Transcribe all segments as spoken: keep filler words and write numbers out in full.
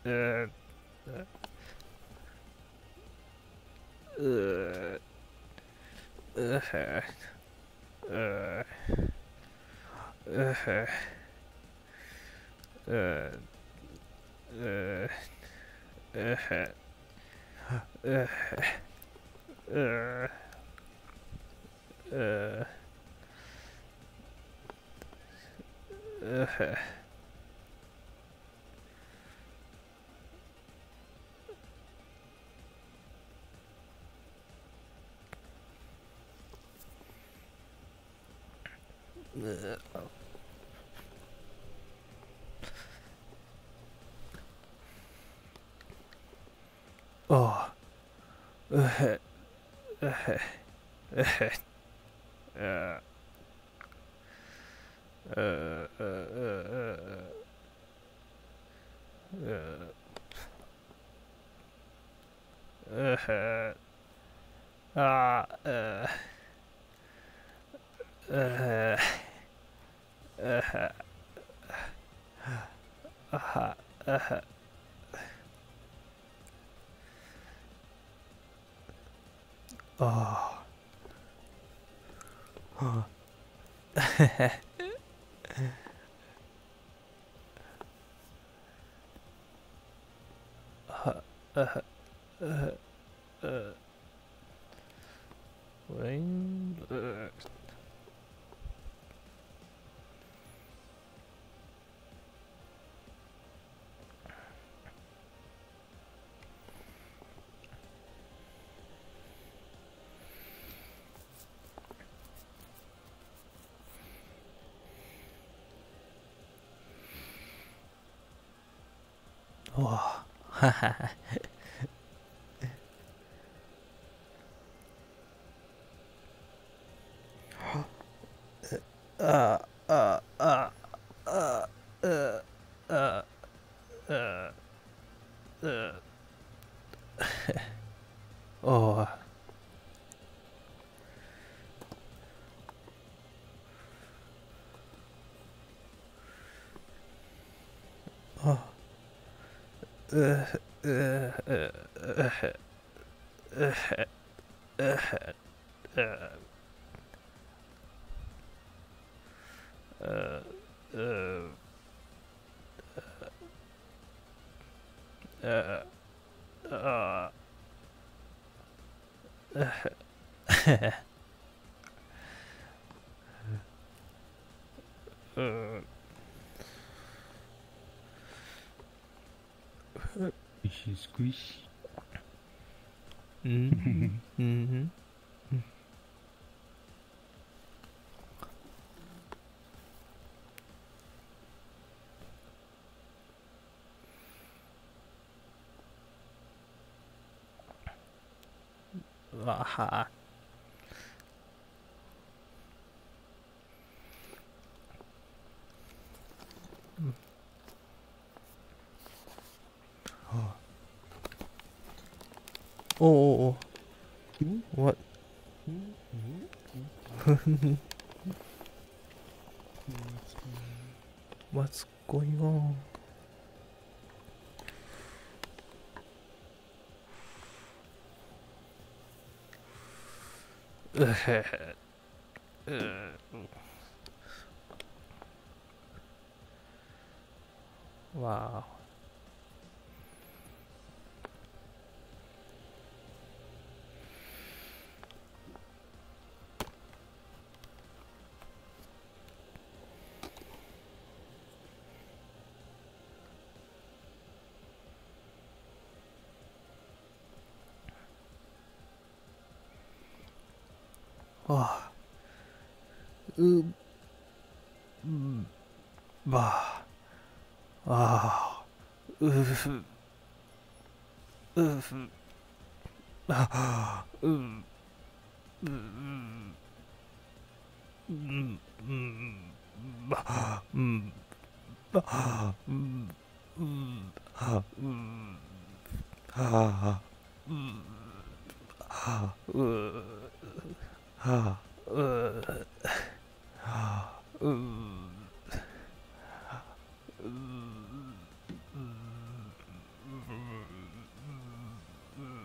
uh, uh, uh, uh, uh, uh, uh, uh, uh, uh, uh, uh, oh, uh, uh, uh, uh, uh, uh, uh, uh, uh, uh, uh, uh, uh, oh, oh, uh, uh, uh, uh, rain, uh, oh, uh, uh, uh, uh, uh, uh, uh, uh, oh, oh, uh, uh, uh, uh, uh, uh, uh, uh, uh, uh, uh, uh, Squishy, squishy. mm-hmm, mm-hmm. Aha. Oh, oh, oh. What? What's going on? Wow. Oh. Uh, mm, bah. Ah. Oof. Oof. Ah. Mm. Mm. Mm. Mm. Bah. Mm. Bah. Mm. Mm. Ah. Mm. Ah. Mm. Ah. Uh. Ah. Uh. Ah. Mm. Mm.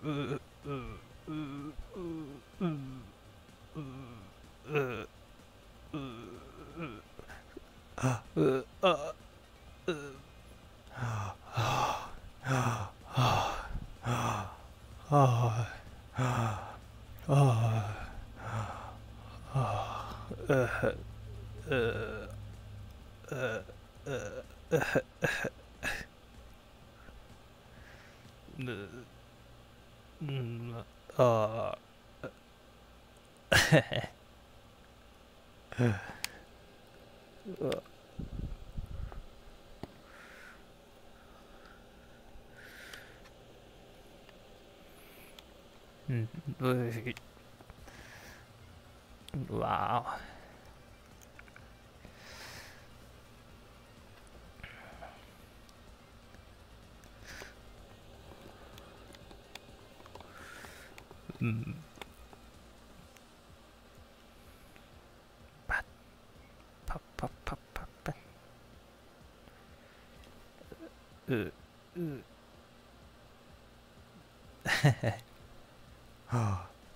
Wow. Mm. Pat, pop, pop, pop, pop, pop. Uh, uh. uh.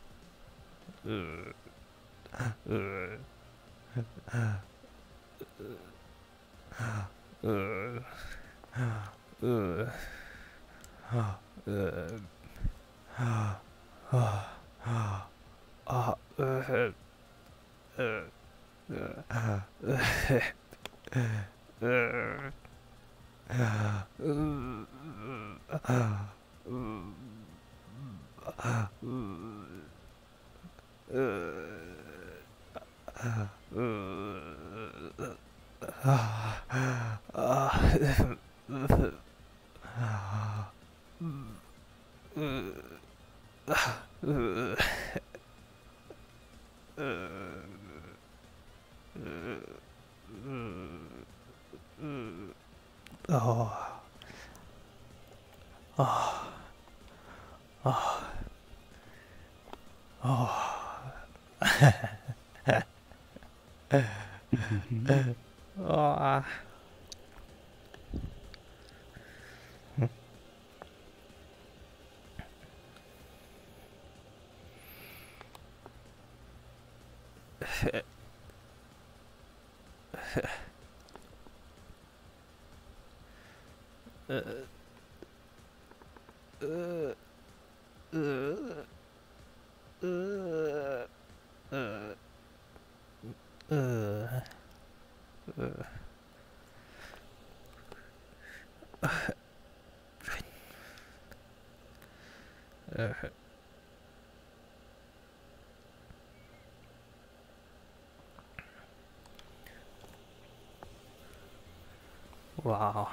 Wow.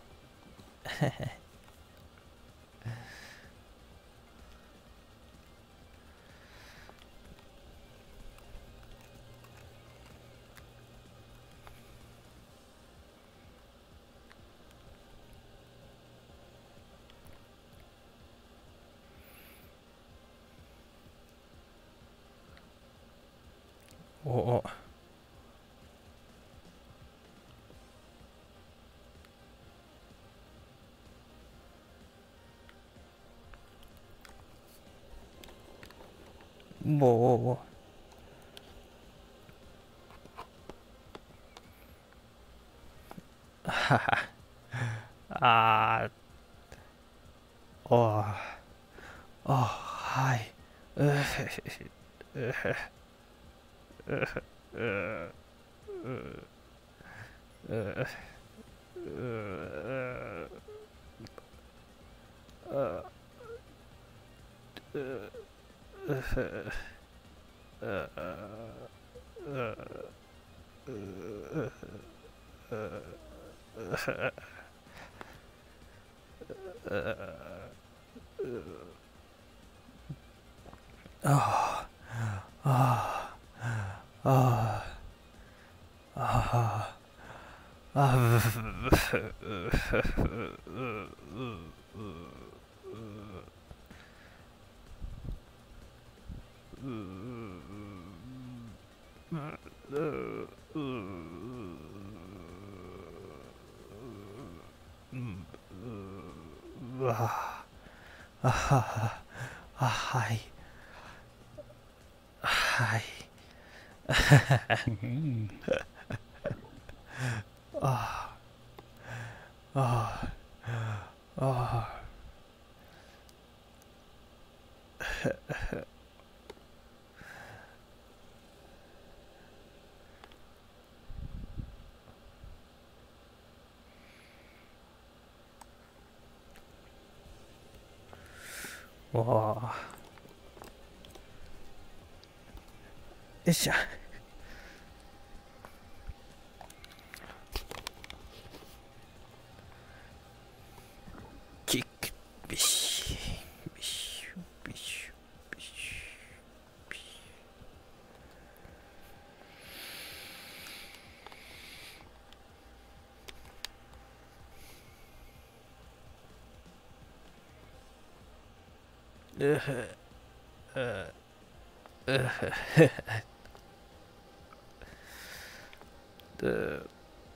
Oh. Whoa. Ah. Oh. Oh. Hi. あ、はい。はい。 うんああ、ああ、わあ。よっしゃ。キック、ビシッ、ビシュ、ビシュ、ビシュ、ビシュ。うふ、うふ、う、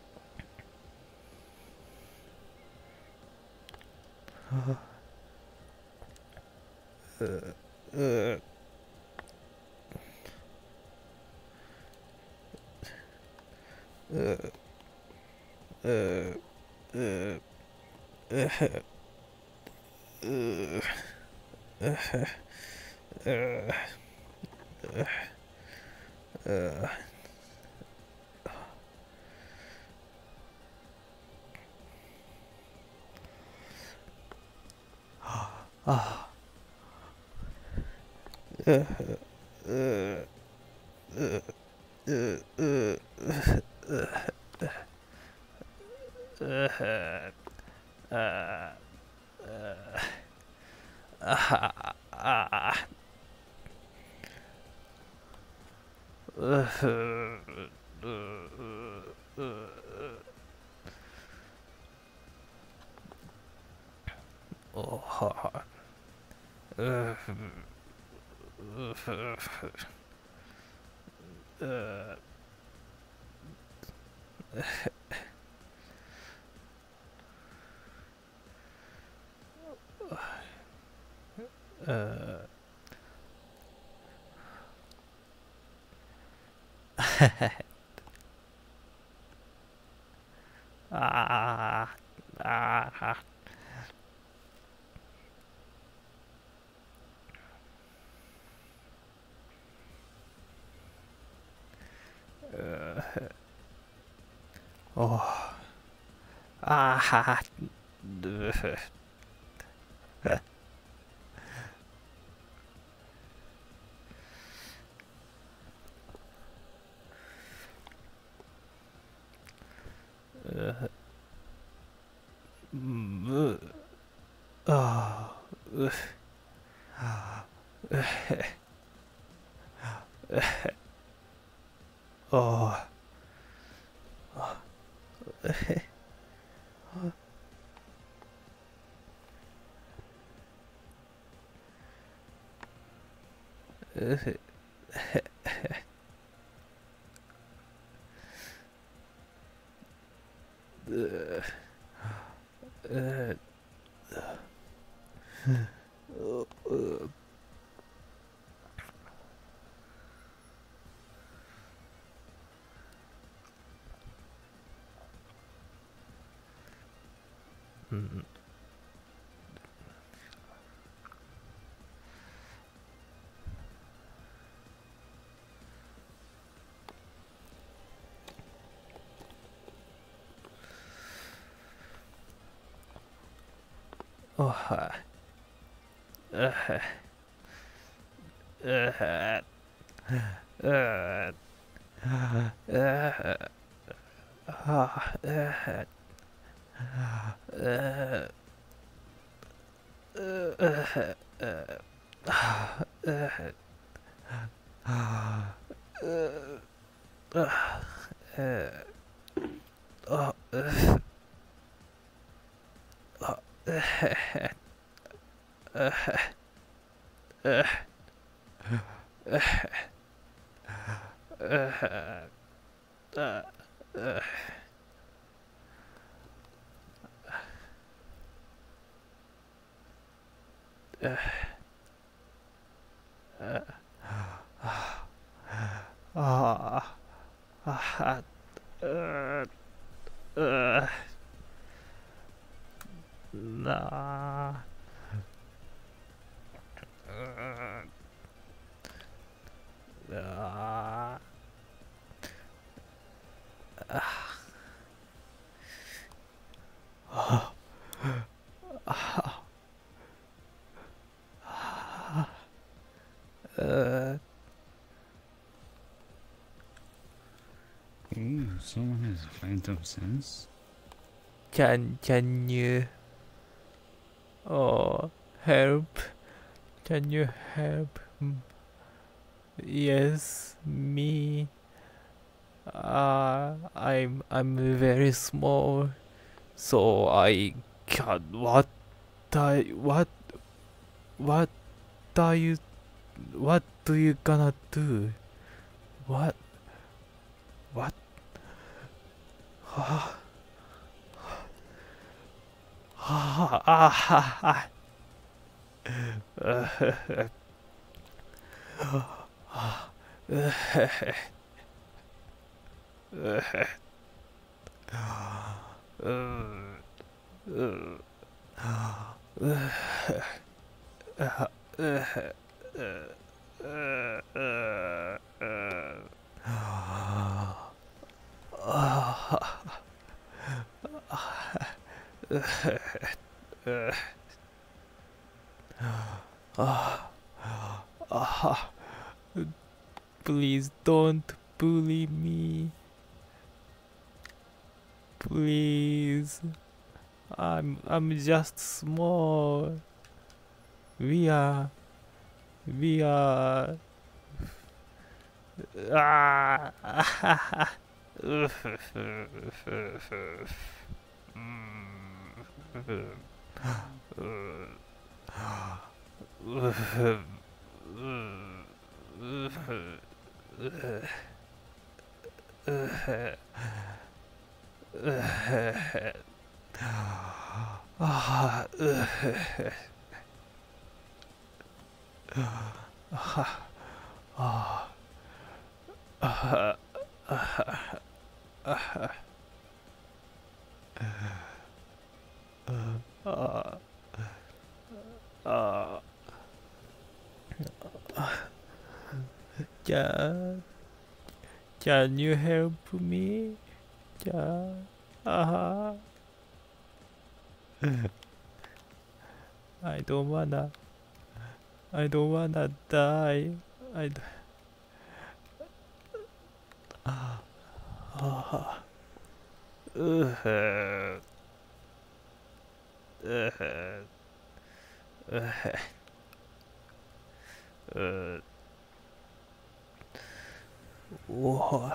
う、う、う、うふ、う、う、う、あ、う、う、う、う、う、う、あ、あ、あ、うふ、う、う、おは、うふ、うふ、う、う、あ、あ、お、あは、うふ、む、あ、う、お、うふ、う、う、うん、おは、うふ、うふ、う、う、は、うふ、う、う、う、う、あ、う、あ、う、う、あ、う、 ああ、ううなあ、うあう Oh, someone has phantom sense. can can you oh help? Can you help? Yes, me. Uh, I'm I'm very small, so I can. What I what what are you? What do you gonna do? What what? Ah ah ah ah. Please don't bully me. Please. I'm I'm just small. We are we are ah can can you help me? Can ah I don't wanna I don't wanna die. I d- ah ah uh, uh, uh, uh, whoa.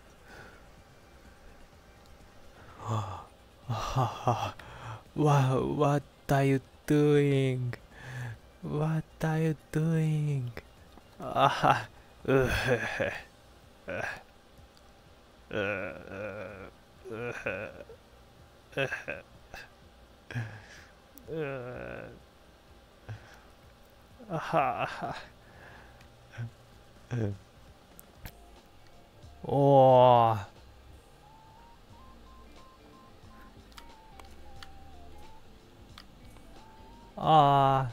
What, what are you doing? What are you doing? Ah, uh, uh, uh, uh, ah, oh, ah,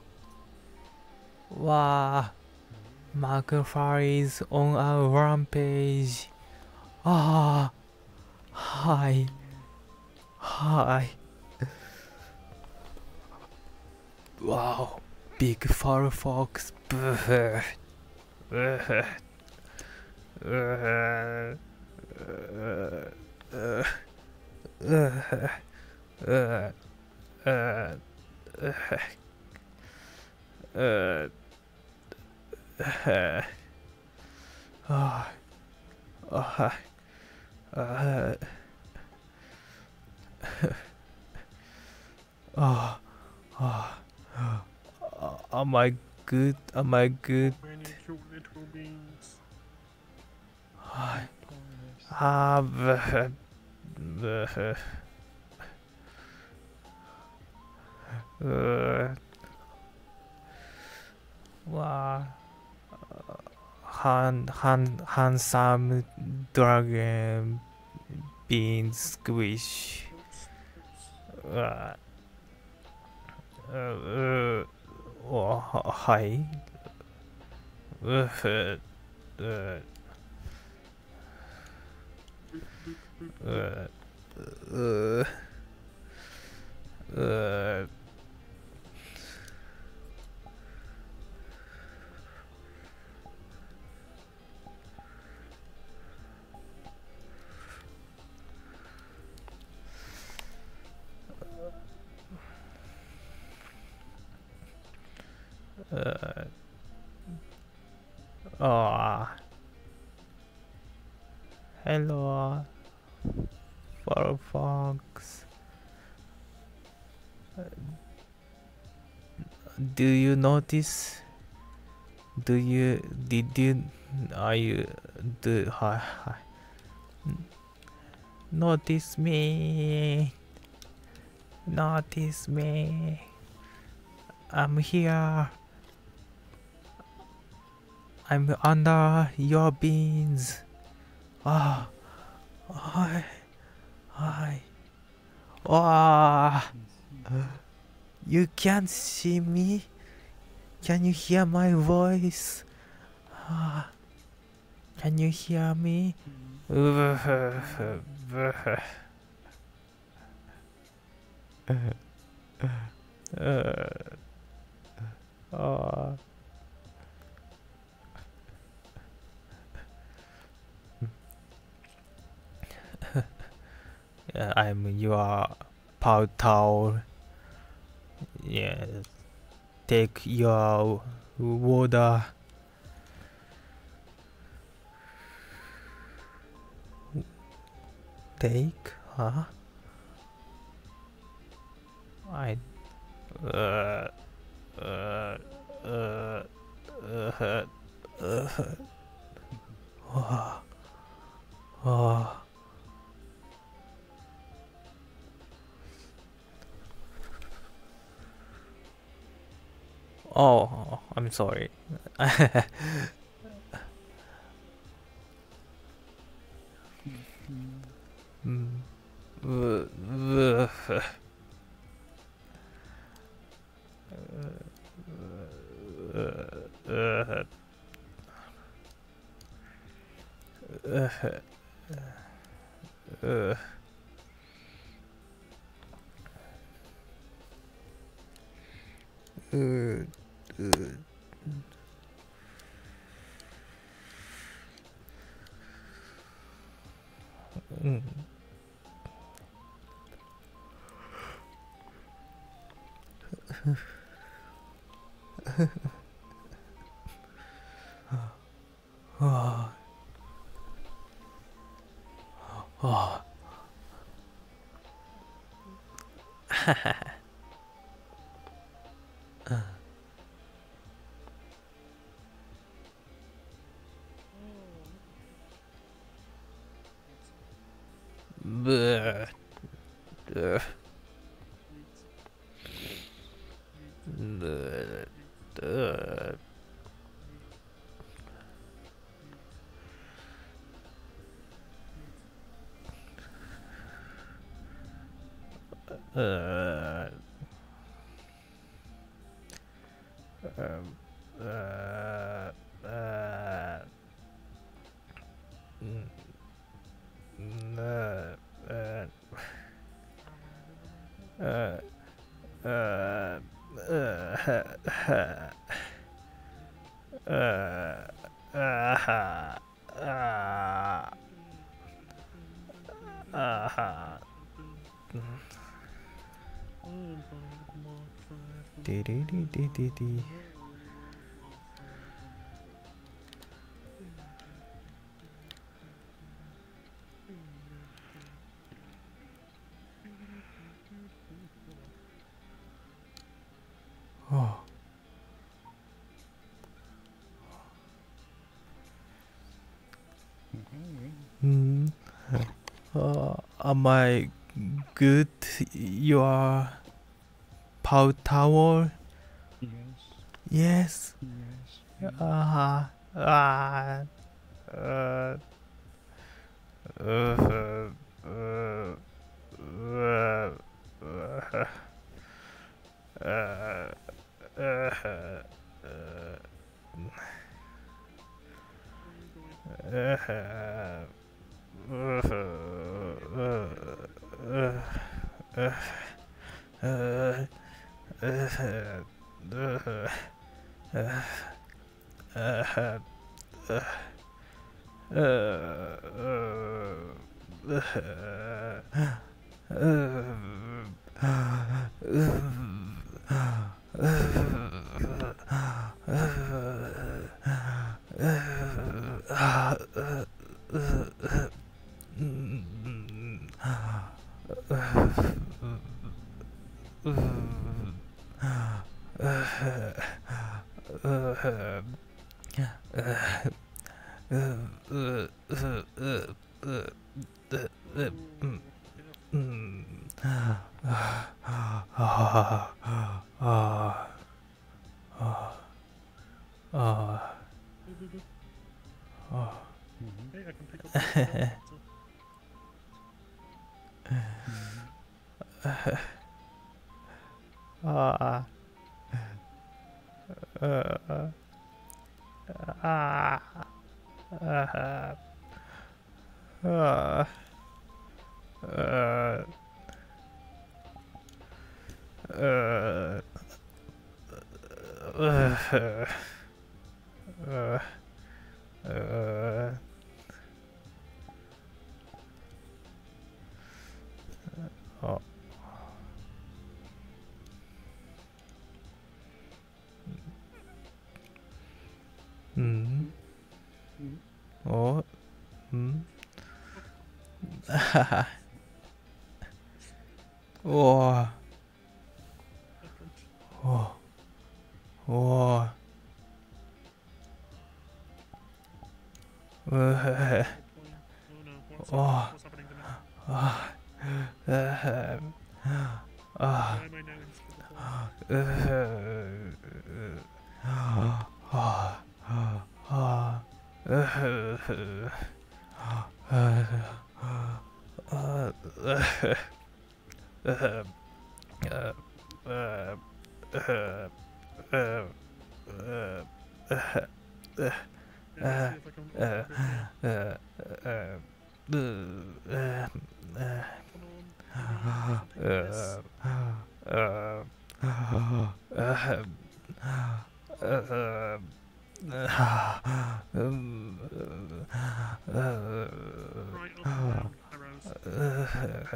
wow. Magnifier is on a rampage. Ah, hi, hi. Wow, big Firefox. Brr. Uh, uh, uh, uh, uh, uh, uh, uh, ah, ah, uh, ah, ah, ah, am I good? Am I good? Many cute little beans. Ah, Goodness. ah, bleh, bleh, uh, wow. Han, han, handsome dragon bean squish. Uh, uh, uh, oh, hi. Uh, uh, uh, uh, uh, uh, uh, oh, hello, Firefox. Do you notice? Do you did you are you do hi, hi. Notice me? Notice me? I'm here. I'm under your beans. Ah, hi, hi. Ah, you can't see me. Can you hear my voice? Ah, can you hear me? Oh. Yeah, I'm your Pao Tao. Yeah, take your water. Take, huh? I, uh, uh, uh, uh, uh, oh, oh. Oh, I'm sorry. Mm. Uh, uh, uh, uh, uh, uh, uh. Mm. Oh. Oh. Bleh. Uh. Bleh. Uh. Uh. Um. Uh. Uh. Mm. Uh. Uh. Uh. Uh. Uh. Uh. Uh. Uh. Uh. Dee dee dee dee dee dee. Oh. Hmm. Uh, am I good? Your power tower? Yes. Yes. Yes. Uh, Ah. Uh. Uh. Uh. Uh. Uh. Uh. Uh. Hey, I can pick up the water. Ah. Uh. Ah. Uh. Uh. Uh. Uh. Uh. Uh. Uh. Oh. Mm. Oh. Mm. Oh. Oh. Oh. Uh. Oh no, what's, Oh. happening? What's happening to me? Ah. Uh. Ah. Why am I now instead of Yeah, let's see if I can open a bit more. Come on, please, I'll take this. Right up and down, arrows.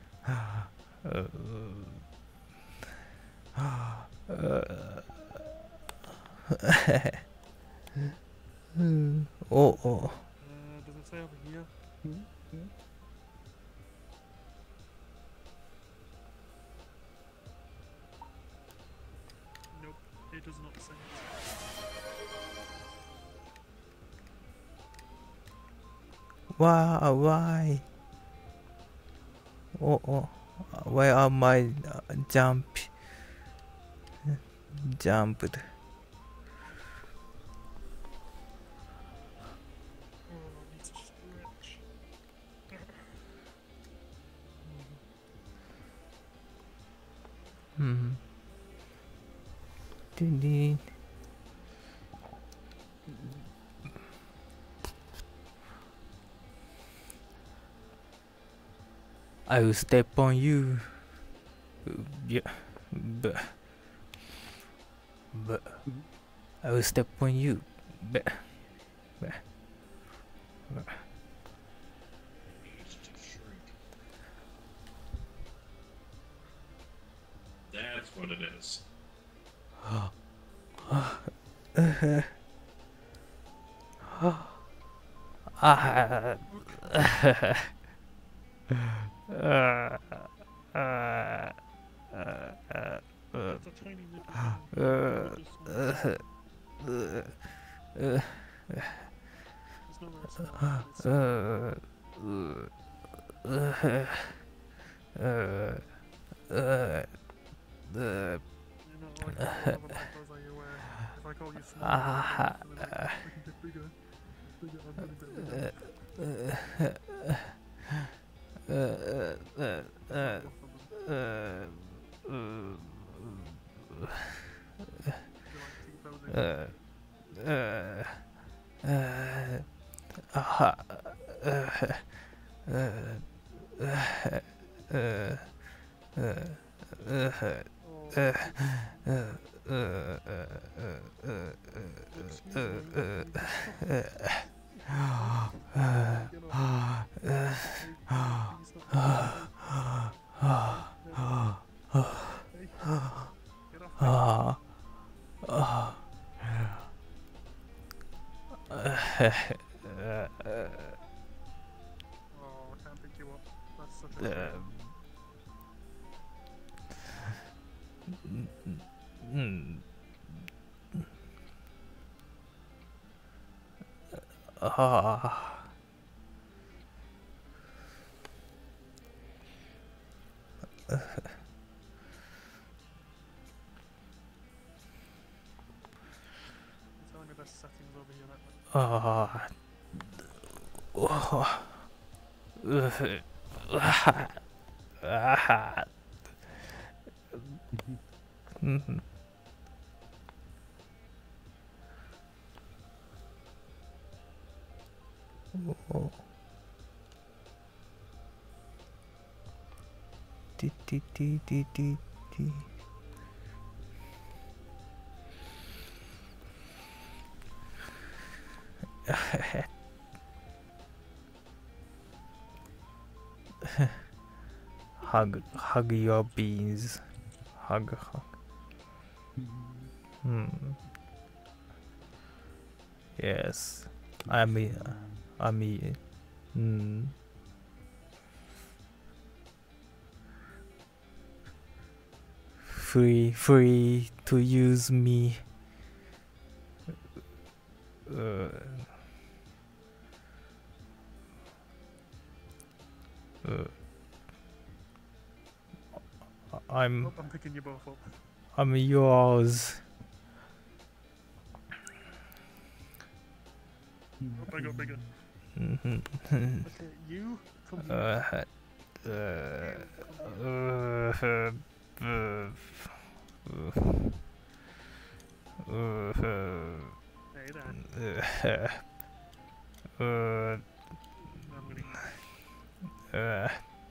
Oh, oh. Uh, does it say over here? Nope, it does not say it. Why? Why? Oh, oh. Where are my uh, jump? Jumped. Oh, I need to stretch. Hmm. Ding ding. I will step on you. Yeah, but, but I will step on you. But, but, but. That's what it is. Ah. Uh, uh, uh, That's a tiny little uh, thing. Just uh, uh, uh, There's nowhere else around this. uh, uh, uh, uh, uh, You know, like, what other macros are you aware? If I call you small. Ah, We can get bigger. Bigger. I'm gonna get bigger. uh, uh, uh, uh, No uh, problem. uh, You like T-posing? uh, uh, ah, uh, uh, uh, uh, uh, uh, Oh, uh, excuse uh, uh, uh, uh, me. uh, Stop. uh, Get off. Hey, please stop. Hey, get off me. ah, ah, Oh, I can't pick you up. That's such a shame. mm, ah, You're telling me there's settings over here that ah, oh, ah, ah, mm, oh, di, di, di, di, di, di. hug, hug your beans. Hug, hug. Hmm. Yes, I'm. I'm. Hmm. Free, free to use me. Uh, uh, I'm. Oh, I'm picking you both up. I'm yours. Oh, I got bigger. Mhm. Okay, you come here. Uh, uh, You come here. uh, uh, Hey there. uh, uh, I'm gonna uh,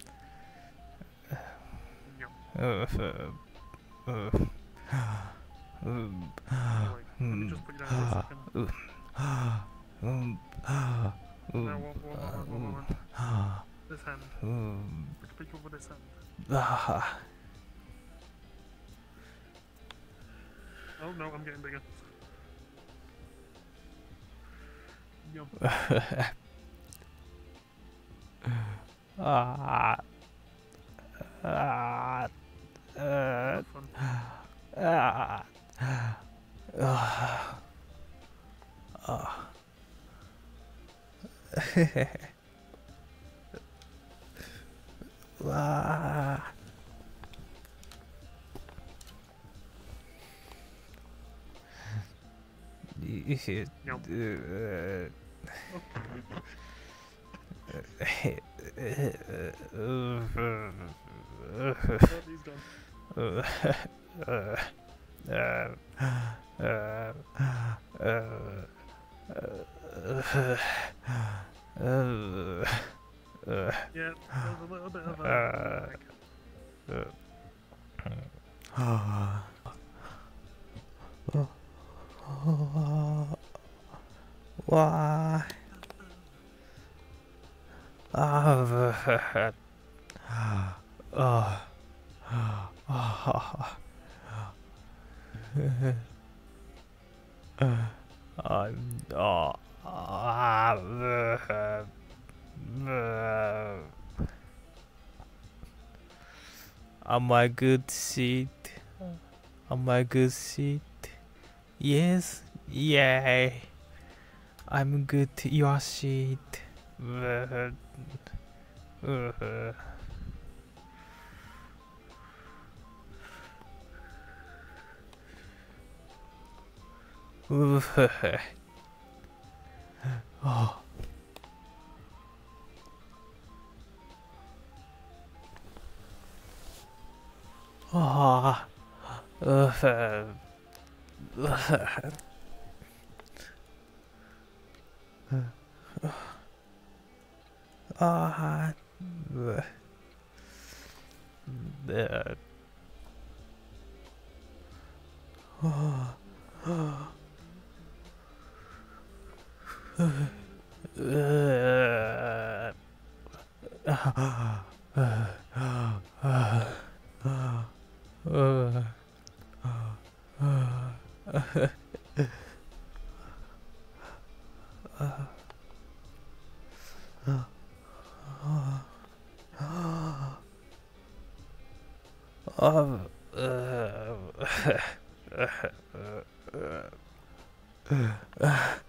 Yum. uh, uh, um, Anyway, let me just put you down for a second. um, Now, one, one, one, one, one, one. This hand. um, Pick you up with this hand. ah, Oh no, I'm getting bigger. Yum. ah, ah, uh, Have fun. ah, ah, ah. Ah. Yum. Oh, he's gone. Yeah, there's a little bit of a Why? Ah, oh, I'm oh, am I good seat? Am I good seat? Yes, yay! I'm good to your seat. うふふ。ああ。うふ。うふ。ああ。うで。ああ。うう。ああ。ああ。